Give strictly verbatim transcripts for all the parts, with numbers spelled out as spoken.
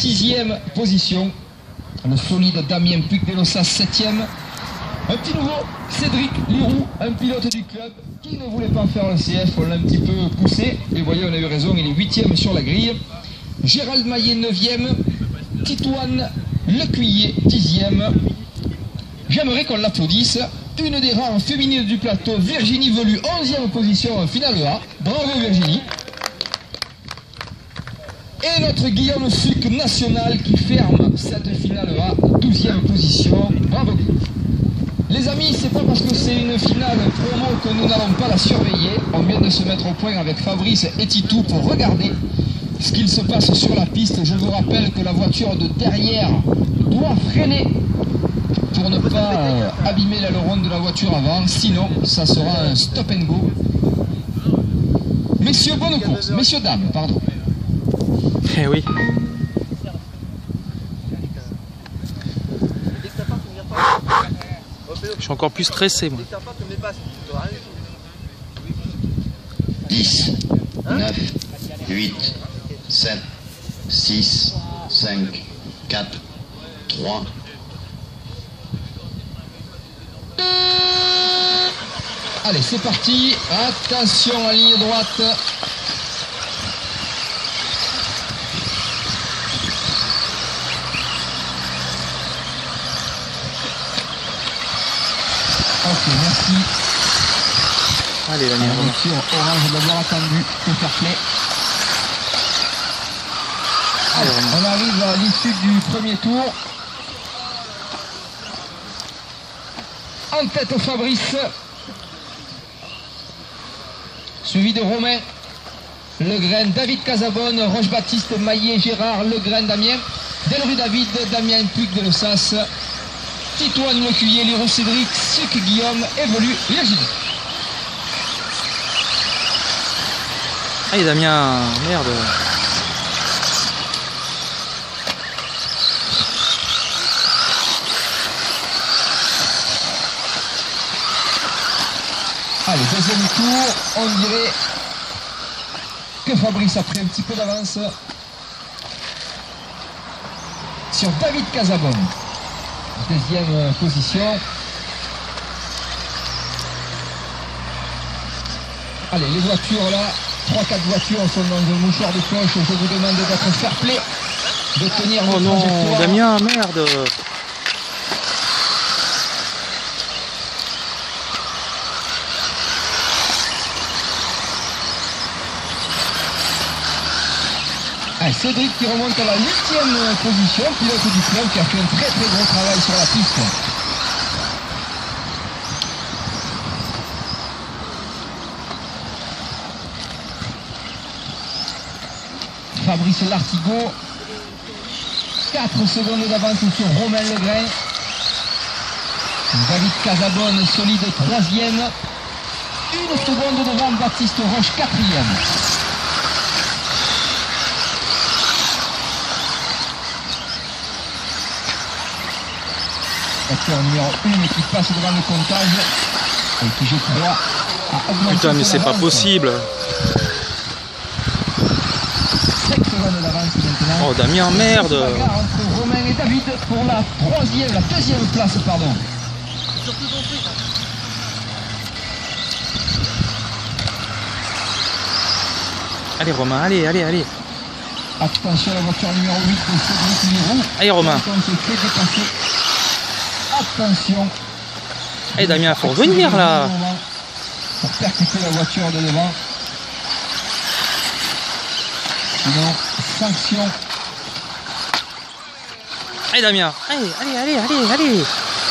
sixième position. Le solide Damien Puig-Delossas, septième. Un petit nouveau, Cédric Liroux, un pilote du club qui ne voulait pas faire le C F, on l'a un petit peu poussé. Et vous voyez, on a eu raison, il est huitième sur la grille. Gérald Maillet, neuvième. Titouane Lecuyer, dixième. J'aimerais qu'on l'applaudisse. Une des rares féminines du plateau, Virginie Velu, onzième position en finale A. Bravo Virginie. Et notre Guillaume Fuc national qui ferme cette finale A, douzième position. Bravo. Les amis, c'est pas parce que c'est une finale promo que nous n'allons pas la surveiller. On vient de se mettre au point avec Fabrice et Titou pour regarder ce qu'il se passe sur la piste. Je vous rappelle que la voiture de derrière doit freiner pour ne pas euh, abîmer l'aileron de la voiture avant, sinon ça sera un stop and go. Messieurs, bonne course. Messieurs, dames, pardon. Eh oui. Je suis encore plus stressé, moi. dix, neuf, huit, sept, six, cinq, quatre, trois. Allez, c'est parti. Attention à la ligne droite. Ok, merci. Allez, la La voiture orange d'avoir attendu pour faire play. Allez, on arrive à l'issue du premier tour. En tête Fabrice, suivi de Romain Legrain, David Casabonne, Roche-Baptiste, Maillet, Gérard, Legrain, Damien, Delru David, Damien Puig-Delossas, Titouane Lecuyer, Liroux Cédric, Suc Guillaume, Evolu, Virginie. Allez Damien, merde. Allez, deuxième tour, on dirait que Fabrice a pris un petit peu d'avance sur David Casabonne. Deuxième position. Allez, les voitures là, trois quatre voitures sont dans un mouchoir de poche. Je vous demande d'être fair play, de tenir Oh votre non, trajectoire. Damien, merde. Allez, Cédric qui remonte à la huitième position, pilote du club qui a fait un très très gros travail sur la piste. Fabrice Lartigot, quatre secondes d'avance sur Romain Legrain. David Casabonne, solide troisième. Une seconde devant Baptiste Roche, quatrième. Voiture numéro un qui passe devant le comptage et qui, je crois, a augmenté. Putain, mais c'est pas possible. cinq secondes d'avance maintenant. Oh Damien, merde. Entre Romain et David pour la troisième, la deuxième place, pardon. Allez Romain, allez, allez, allez. Attention à la voiture numéro huit de Cédric Liroux. Allez Romain. On se fait dépasser. Attention. Allez Damien, faut revenir là. Pour percuter la voiture de devant. Sinon, sanction. Allez Damien, allez, allez, allez, allez, allez.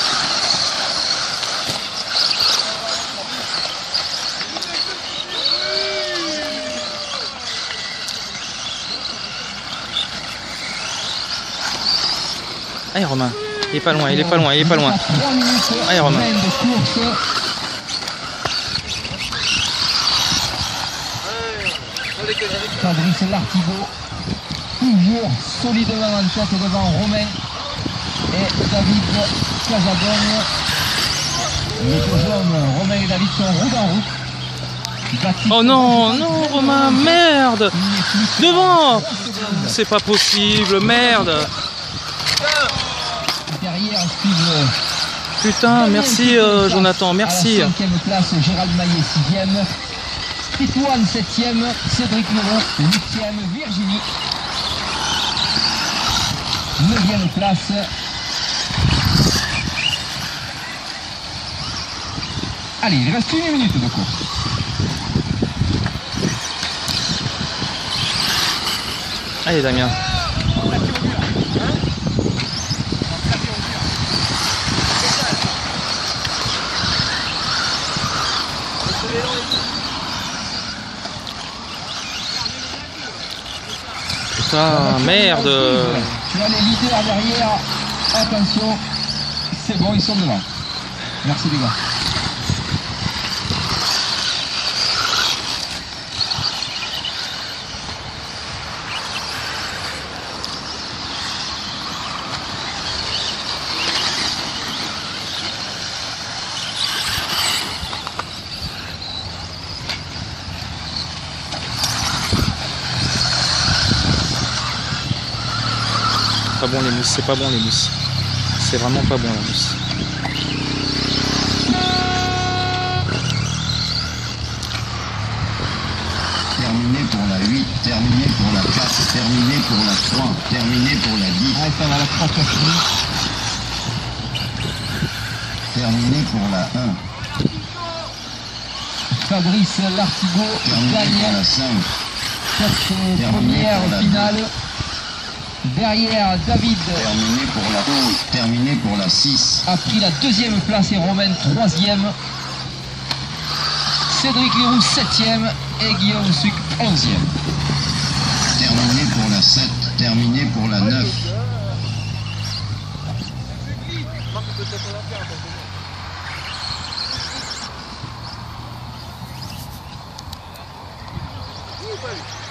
Allez Romain, il est pas loin, il est pas loin, il est pas loin. Allez Romain. Fabrice Lartigot, toujours solidement en tête devant Romain et David Casabonne. Les deux hommes, Romain et David, sont roue en roue. Baptiste Oh non, non, Romain, merde. Devant. C'est pas possible, merde. Derrière, suivent. Putain, merci euh, Jonathan, merci. À la cinquième place, Gérald Maillet, sixième. Titouane, septième. Cédric Leroux, huitième. Virginie, neuvième place. Allez, il reste une minute de course. Allez Damien. Putain, merde. Tu as les leaders derrière. Attention. C'est bon, ils sont devant. Merci les gars. Pas bon les mousses, c'est pas bon les mousses. C'est vraiment pas bon la mousse. Terminé pour la huit, terminé pour la quatre, terminé pour la trois, terminé pour la dix. Ah, ça va la trois quatre. Terminé pour la un. Fabrice Lartigot Terminé pour gagne la cinq. cette première finale. Derrière, David Terminé pour la onze. Terminé pour la six. a pris la deuxième place et Romain troisième. Cédric Leroux septième et Guillaume Suc onzième. Terminé pour la sept. Terminé pour la neuf. Oui,